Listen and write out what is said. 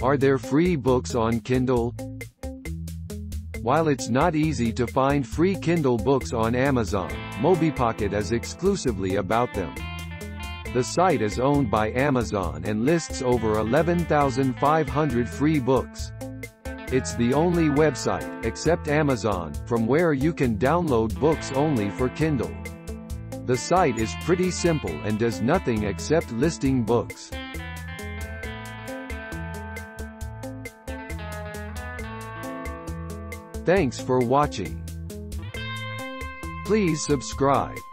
Are there free books on Kindle? While it's not easy to find free Kindle books on Amazon, MobiPocket is exclusively about them. The site is owned by Amazon and lists over 11,500 free books. It's the only website, except Amazon, from where you can download books only for Kindle. The site is pretty simple and does nothing except listing books. Thanks for watching. Please subscribe.